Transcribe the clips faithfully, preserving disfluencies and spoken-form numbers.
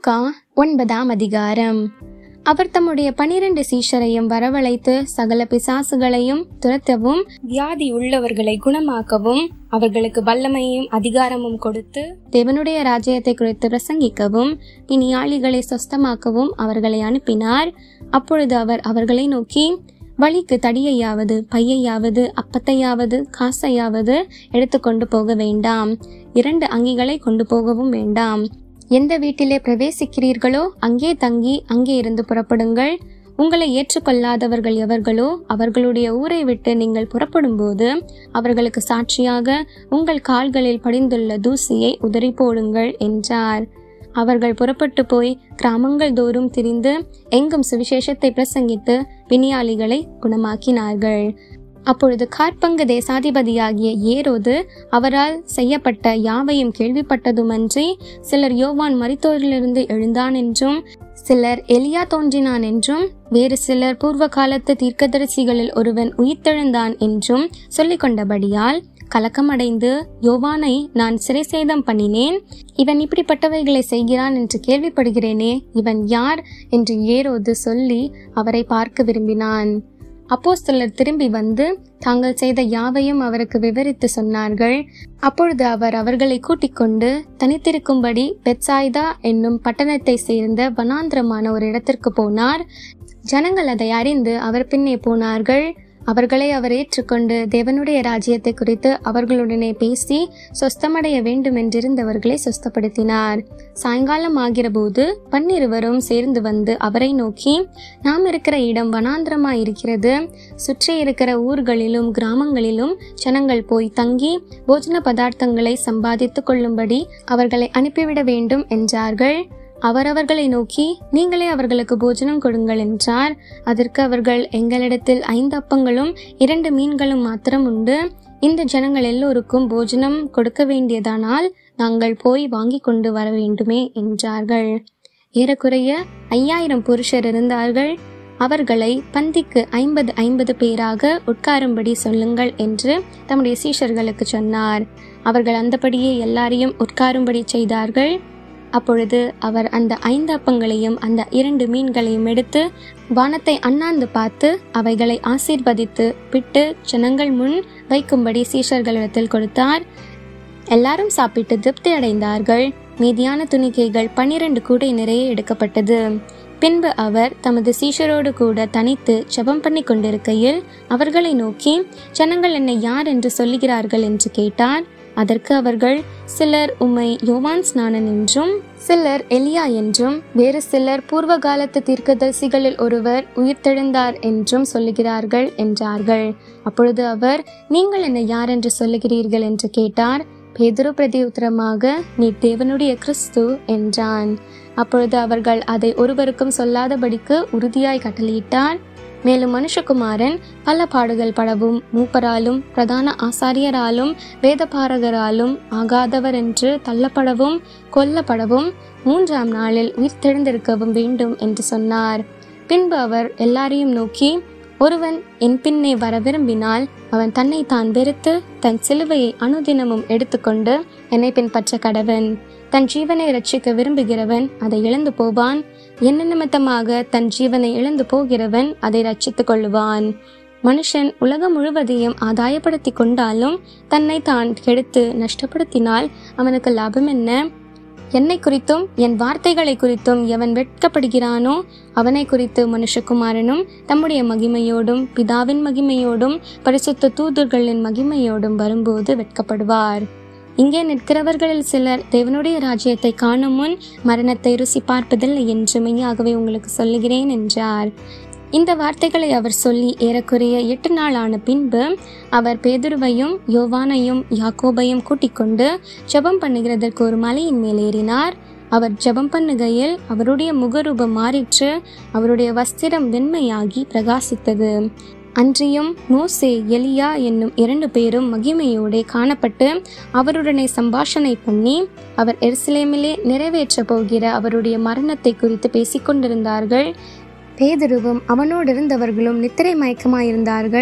லூக்கா ஒன்பதாம் அதிகாரம். அவர் தம்முடைய பனிரெண்டு சீஷரையும் வரவழைத்து சகல பிசாசுகளையும் துரத்தவும் வியாதி உள்ளவர்களை குணமாக்கவும் அவர்களுக்கு வல்லமையும் அதிகாரமும் கொடுத்து தேவனுடைய ராஜ்யத்தை குறித்து பிரசங்கிக்கவும் பிணியாளிகளை சொஸ்தமாக்கவும் அவர்களை அனுப்பினார். அப்பொழுது அவர் அவர்களை நோக்கி, வழிக்கு தடியையாவது பையையாவது அப்பத்தையாவது காசையாவது எடுத்துக்கொண்டு போக வேண்டாம். இரண்டு அங்கிகளை கொண்டு போகவும் வேண்டாம். எந்த வீட்டிலே பிரவேசிக்கிறீர்களோ அங்கே தங்கி அங்கே இருந்து புறப்படுங்கள். உங்களை ஏற்றுக்கொள்ளாதவர்கள் எவர்களோ அவர்களுடைய ஊரை விட்டு நீங்கள் புறப்படும் போது அவர்களுக்கு சாட்சியாக உங்கள் கால்களில் படிந்துள்ள தூசியை உதறி போடுங்கள் என்றார். அவர்கள் புறப்பட்டு போய் கிராமங்கள் தோறும் திரிந்து எங்கும் சுவிசேஷத்தை பிரசங்கித்து பிணியாளிகளை குணமாக்கினார்கள். அப்பொழுது காற்பங்கு தேசாதிபதியாகிய ஏரோது அவரால் செய்யப்பட்ட யாவையும் கேள்விப்பட்டதுமன்றி, சிலர் யோவான் மரித்தோரிலிருந்து எழுந்தான் என்றும், சிலர் எலியா தோன்றினான் என்றும், வேறு சிலர் பூர்வ காலத்து தீர்க்கதரிசிகளில் ஒருவன் உயிர்த்தெழுந்தான் என்றும் சொல்லிக் கொண்டபடியால் கலக்கமடைந்து, யோவானை நான் சிறை சேதம் பண்ணினேன், இவன் இப்படிப்பட்டவைகளை செய்கிறான் என்று கேள்விப்படுகிறேனே, இவன் யார் என்று ஏரோது சொல்லி அவரை பார்க்க விரும்பினான். அப்போஸ்தலர் திரும்பி வந்து தாங்கள் செய்த யாவையும் அவருக்கு விவரித்து சொன்னார்கள். அப்பொழுது அவர் அவர்களை கூட்டிக் கொண்டு தனித்திருக்கும்படி பெத்சாய்தா என்னும் பட்டணத்தை சேர்ந்த வனாந்திரமான ஒரு இடத்திற்கு போனார். ஜனங்கள் அதை அறிந்து அவர் பின்னே போனார்கள். அவர்களை அவர் ஏற்றுக்கொண்டு தேவனுடைய ராஜ்யத்தை குறித்து அவர்களுடனே பேசி சொஸ்தமடைய வேண்டும் என்றிருந்தவர்களை சொஸ்தப்படுத்தினார். சாயங்காலம் ஆகிற போது பன்னிருவரும் சேர்ந்து வந்து அவரை நோக்கி, நாம் இருக்கிற இடம் வனாந்திரமாய் இருக்கிறது. சுற்றி இருக்கிற ஊர்களிலும் கிராமங்களிலும் ஜனங்கள் போய் தங்கி போஜன பதார்த்தங்களை சம்பாதித்து கொள்ளும்படி அவர்களை அனுப்பிவிட வேண்டும் என்றார்கள். அவர் அவர்களை நோக்கி, நீங்களே அவர்களுக்கு போஜனம் கொடுங்கள் என்றார். அதற்கு அவர்கள், எங்களிடத்தில் ஐந்து அப்பங்களும் இரண்டு மீன்களும் மாத்திரம் உண்டு. இந்த ஜனங்கள் எல்லோருக்கும் போஜனம் கொடுக்க வேண்டியதானால் நாங்கள் போய் வாங்கி கொண்டு வர வேண்டுமே என்றார்கள். ஏறக்குறைய ஐயாயிரம் புருஷர் இருந்தார்கள். அவர்களை பந்திக்கு ஐம்பது ஐம்பது பேராக உட்காரும்படி சொல்லுங்கள் என்று தம்முடைய சீஷர்களுக்கு சொன்னார். அவர்கள் அந்தபடியே எல்லாரையும் உட்காரும்படி செய்தார்கள். அப்பொழுது அவர் அந்த ஐந்து அப்பங்களையும் அந்த இரண்டு மீன்களையும் எடுத்து வானத்தை அண்ணாந்து பார்த்து அவைகளை ஆசீர்வதித்து பிட்டு ஜனங்கள் முன் வைக்கும்படி சீஷர்களிடத்தில் கொடுத்தார். எல்லாரும் சாப்பிட்டு திருப்தி அடைந்தார்கள். மீதியான துணிக்கைகள் பனிரெண்டு கூடை நிறைய எடுக்கப்பட்டது. பின்பு அவர் தமது சீஷரோடு கூட தனித்து ஜெபம் பண்ணி கொண்டிருக்கையில் அவர்களை நோக்கி, ஜனங்கள் என்னை யார் என்று சொல்லுகிறார்கள் என்று கேட்டார். அதற்கு அவர்கள், சிலர் உம்மை யோவான் ஸ்நானன் என்றும், சிலர் எலியா என்றும், வேறு சிலர் பூர்வ காலத்து தீர்க்கதரிசிகளில் ஒருவர் உயிர்த்தெழுந்தார் என்றும் சொல்லுகிறார்கள் என்றார்கள். அப்பொழுது அவர், நீங்கள் என்னை யார் என்று சொல்லுகிறீர்கள் என்று கேட்டார். பேதுரு பிரதியுத்தரமாக, நீ தேவனுடைய கிறிஸ்து என்றான். அப்பொழுது அவர்கள் அதை ஒருவருக்கும் சொல்லாதபடிக்கு உறுதியாய் கட்டளையிட்டார். மேலும் மனுஷகுமாரன் பல பாடுகள் படவும் மூப்பராலும் பிரதான ஆசாரியராலும் வேதபாரகராலும் ஆகாதவர் என்று தள்ளப்படவும் கொல்லப்படவும் மூன்றாம் நாளில் உயிர்த்தெழுந்திருக்கவும் வேண்டும் என்று சொன்னார். பின்பு அவர் எல்லாரையும் நோக்கி, ஒருவன் என் பின்னே வர விரும்பினால் அவன் தன்னை தான் வெறுத்து தன் சிலுவையை அனுதினமும் எடுத்துக்கொண்டு என்னை பின்பற்ற கடவன். தன் ஜீவனை ரட்சிக்க விரும்புகிறவன் அதை இழந்து போவான். என்ன நிமித்தமாக தன் ஜீவனை இழந்து போகிறவன் அதை ரட்சித்துக் கொள்ளுவான். மனுஷன் உலகம் முழுவதையும் ஆதாயப்படுத்தி கொண்டாலும் தன்னை தான் கெடுத்து நஷ்டப்படுத்தினால் அவனுக்கு லாபம் என்ன? என்னை குறித்தும் என் வார்த்தைகளை குறித்தும் எவன் வெட்கப்படுகிறானோ அவனை குறித்து மனுஷகுமாரனும் தம்முடைய மகிமையோடும் பிதாவின் மகிமையோடும் பரிசுத்த தூதர்களின் மகிமையோடும் வரும்போது வெட்கப்படுவார். இங்கே நிற்கிறவர்களில் சிலர் தேவனுடைய ராஜ்யத்தை காணும் முன் மரணத்தை ருசி பார்ப்பதில்லை என்று மெய்யாகவே உங்களுக்கு சொல்லுகிறேன் என்றார். இந்த வார்த்தைகளை அவர் சொல்லி ஏறக்குறைய எட்டு நாள் ஆன பின்பு அவர் பேதுருவையும் யோவானையும் யாக்கோபையும் கூட்டிக் கொண்டு ஜெபம் பண்ணுகிறதற்கு ஒரு மலையின் மேல் ஏறினார். அவர் ஜெபம் பண்ணுகையில் அவருடைய முகரூபம் மாறிற்று. அவருடைய வஸ்திரம் வெண்மையாகி பிரகாசித்தது. அன்றியும் மோசே எலியா என்னும் இரண்டு பேரும் மகிமையோடே காணப்பட்டு அவருடனே சம்பாஷணை பண்ணி அவர் எருசலேமிலே நிறைவேற்ற போகிற அவருடைய மரணத்தை குறித்து பேசிக்கொண்டிருந்தார்கள். பேதுருவும் அவனோடு இருந்தவர்களும் நித்திரை மயக்கமாயிருந்தார்கள்.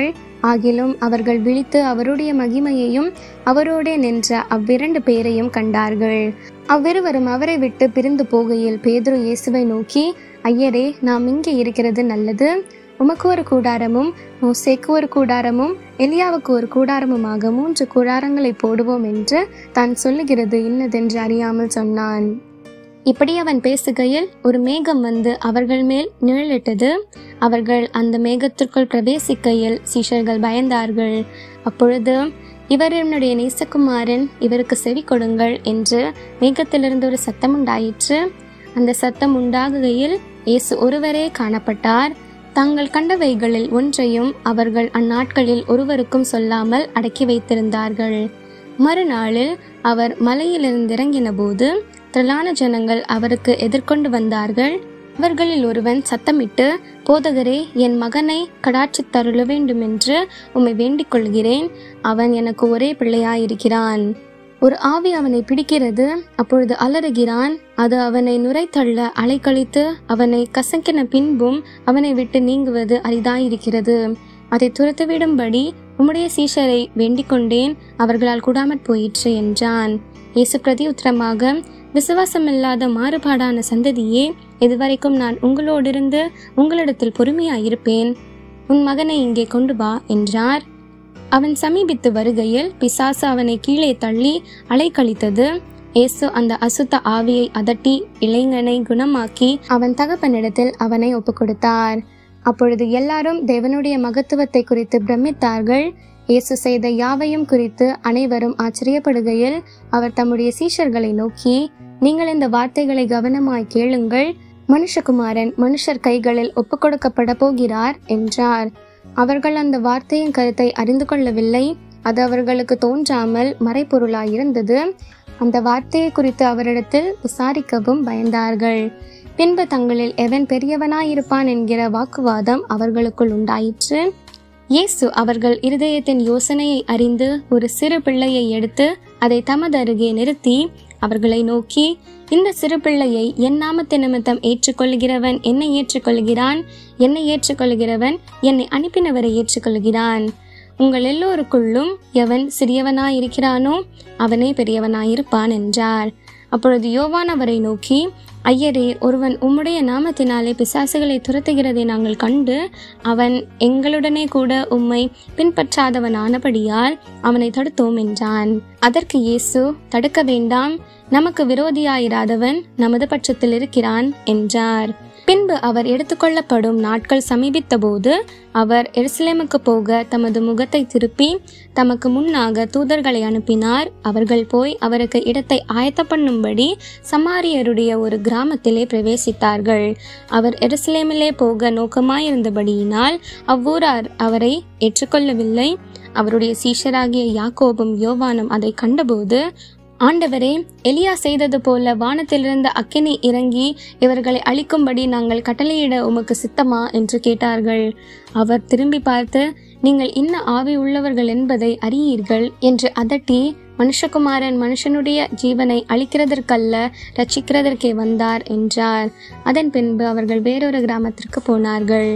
ஆகிலும் அவர்கள் விழித்து அவருடைய மகிமையையும் அவரோடே நின்ற அவ்விரண்டு பேரையும் கண்டார்கள். அவ்விருவரும் அவரை விட்டு பிரிந்து போகையில் பேதுரு இயேசுவை நோக்கி, ஐயரே, நாம் இங்கே இருக்கிறது நல்லது. உமக்கு ஒரு கூடாரமும் மோசேக்கு ஒரு கூடாரமும் எலியாவுக்கு ஒரு கூடாரமுமாக மூன்று கூடாரங்களை போடுவோம் என்று தான் சொல்லுகிறது இன்னதென்று அறியாமல் சொன்னான். இப்படி அவன் பேசுகையில் ஒரு மேகம் வந்து அவர்கள் மேல் நிழலிட்டது. அவர்கள் அந்த மேகத்திற்குள் பிரவேசிக்கையில் சீஷர்கள் பயந்தார்கள். அப்பொழுது, இவர் என்னுடைய நேசகுமாரன், இவருக்கு செவி கொடுங்கள் என்று மேகத்திலிருந்து ஒரு சத்தம் உண்டாயிற்று. அந்த சத்தம் உண்டாகுகையில் இயேசு ஒருவரே காணப்பட்டார். தாங்கள் கண்டவைகளில் ஒன்றையும் அவர்கள் அந்நாட்களில் ஒருவருக்கும் சொல்லாமல் அடக்கி வைத்திருந்தார்கள். மறுநாளில் அவர் மலையிலிருந்து இறங்கின போது திரளான ஜனங்கள் அவருக்கு எதிர்கொண்டு வந்தார்கள். அவர்களில் ஒருவன் சத்தமிட்டு, போதகரே, என் மகனை கடாட்சித் தருள வேண்டும் என்று உம்மை வேண்டிக் கொள்கிறேன். அவன் எனக்கு ஒரே பிள்ளையாயிருக்கிறான். ஒரு ஆவி அவனை பிடிக்கிறது. அப்பொழுது அலறுகிறான். அது அவனை நுரைத்தள்ள அலைக்கழித்து அவனை கசங்கின பின்பும் அவனை விட்டு நீங்குவது அரிதாயிருக்கிறது. அதை துரத்துவிடும்படி உம்முடைய சீஷரை வேண்டிக் கொண்டேன், அவர்களால் கூடாமற் போயிற்று என்றான். இயேசு பிரதி உத்தரமாக, விசுவாசமில்லாத மாறுபாடான சந்ததியே, இதுவரைக்கும் நான் உங்களோடிருந்து உங்களிடத்தில் பொறுமையாயிருப்பேன். உன் மகனை இங்கே கொண்டு வா என்றார். அவன் சமீபித்து வருகையில் பிசாசு அவனை கீழே தள்ளி அலைக்கழித்தது. இயேசு அந்த அசுத்த ஆவியை அதட்டி இளைஞனை குணமாக்கி அவன் தகப்பனிடத்தில் அவனை ஒப்புக் கொடுத்தார். அப்பொழுது எல்லாரும் தேவனுடைய மகத்துவத்தை குறித்து பிரமித்தார்கள். இயேசு செய்த யாவையும் குறித்து அனைவரும் ஆச்சரியப்படுகையில் அவர் தம்முடைய சீஷர்களை நோக்கி, நீங்கள் இந்த வார்த்தைகளை கவனமாய் கேளுங்கள். மனுஷகுமாரன் மனுஷர் கைகளில் ஒப்புக் கொடுக்கப்பட போகிறார் என்றார். அவர்கள் அந்த வார்த்தையின் கருத்தை அறிந்து கொள்ளவில்லை. அது அவர்களுக்கு தோன்றாமல் மறைபொருளாயிருந்தது. அந்த வார்த்தையை குறித்து அவரிடத்தில் விசாரிக்கவும் பயந்தார்கள். பின்பு தங்களில் எவன் பெரியவனாயிருப்பான் என்கிற வாக்குவாதம் அவர்களுக்குள் உண்டாயிற்று. இயேசு அவர்கள் இருதயத்தின் யோசனையை அறிந்து ஒரு சிறு பிள்ளையை எடுத்து அதை தமது அருகே நிறுத்தி அவர்களை நோக்கி, இந்த சிறு பிள்ளையை என் நாமத்து நிமித்தம் ஏற்றுக்கொள்கிறவன் என்னை ஏற்றுக்கொள்கிறான், என்னை ஏற்றுக்கொள்கிறவன் என்னை அனுப்பினவரை ஏற்றுக்கொள்கிறான். உங்கள் எல்லோருக்குள்ளும் எவன் சிறியவனாயிருக்கிறானோ அவனே பெரியவனாயிருப்பான் என்றார். அப்பொழுது யோவான் அவரை நோக்கி, ஐயரே, ஒருவன் உம்முடைய நாமத்தினாலே பிசாசுகளை துரத்துகிறதை நாங்கள் கண்டு அவன் எங்களுடனே கூட உம்மை பின்பற்றாதவனானபடியால் அவனை தடுத்தோம் என்றான். அதற்கு இயேசு, தடுக்க வேண்டாம், நமக்கு விரோதியாயிராதவன் நமது பட்சத்தில் இருக்கிறான் என்றார். பின்பு அவர் எடுத்துக்கொள்ளப்படும் நாட்கள் சமீபித்த போது அவர் எருசலேமுக்கு போக தமது முகத்தை திருப்பி தமக்கு முன்னாக தூதர்களை அனுப்பினார். அவர்கள் போய் அவருக்கு இடத்தை ஆயத்த பண்ணும்படி சமாரியருடைய ஒரு கிராமத்திலே பிரவேசித்தார்கள். அவர் எருசலேமிலே போக நோக்கமாயிருந்தபடியினால் அவ்வூரார் அவரை ஏற்றுக்கொள்ளவில்லை. அவருடைய சீஷராகிய யாக்கோபும் யோவானும் அதை கண்டபோது, ஆண்டவரே, எலியா செய்தது போல வானத்திலிருந்து அக்கினி இறங்கி இவர்களை அழிக்கும்படி நாங்கள் கட்டளையிட உமக்கு சித்தமா என்று கேட்டார்கள். அவர் திரும்பி பார்த்து, நீங்கள் இன்ன ஆவி உள்ளவர்கள் என்பதை அறியீர்கள் என்று அதட்டி, மனுஷகுமாரன் மனுஷனுடைய ஜீவனை அழிக்கிறதற்கல்ல ரட்சிக்கிறதற்கே வந்தார் என்றார். அதன் பின்பு அவர்கள் வேறொரு கிராமத்திற்கு போனார்கள்.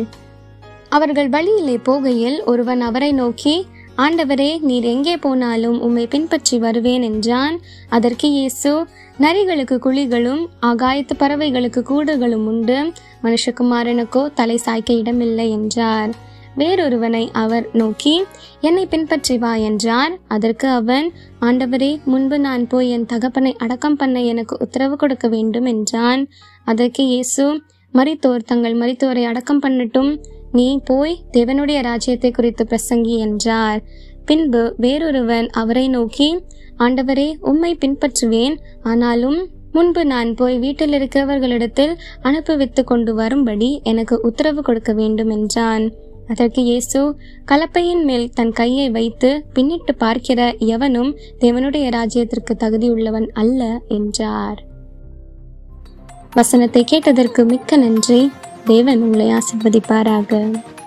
அவர்கள் வழியிலே போகையில் ஒருவன் அவரை நோக்கி, ஆண்டவரே, நீர் எங்கே போனாலும் உம்மை பின்பற்றி வருவேன் என்றான். அதற்கு இயேசு, நரிகளுக்கு குழிகளும் ஆகாயத்து பறவைகளுக்கு கூடுகளும் உண்டு, மனுஷகுமாரனுக்கோ தலை சாய்க்க இடமில்லை என்றார். வேறொருவனை அவர் நோக்கி, என்னை பின்பற்றி வா என்றார். அதற்கு அவன், ஆண்டவரே, முன்பு நான் போய் என் தகப்பனை அடக்கம் பண்ண எனக்கு உத்தரவு கொடுக்க வேண்டும் என்றான். அதற்கு இயேசு, மரித்தோர் தங்கள் மரித்தோரை அடக்கம் பண்ணட்டும், நீ போய் தேவனுடைய ராஜ்யத்தை குறித்து பிரசங்கி என்றார். பின்பு வேறொருவன் அவரை நோக்கி, ஆண்டவரே, உம்மை பின்பற்றுவேன், ஆனாலும் முன்பு நான் போய் வீட்டில் இருக்கிறவர்களிடத்தில் அனுப்புவித்து கொண்டு வரும்படி எனக்கு உத்தரவு கொடுக்க வேண்டும் என்றான். அதற்கு இயேசு, கலப்பையின் மேல் தன் கையை வைத்து பின்னிட்டு பார்க்கிற எவனும் தேவனுடைய ராஜ்யத்திற்கு தகுதியுள்ளவன் அல்ல என்றார். வசனத்தை கேட்டதற்கு மிக்க நன்றி. தேவன் உங்களை ஆசீர்வதிப்பாராக.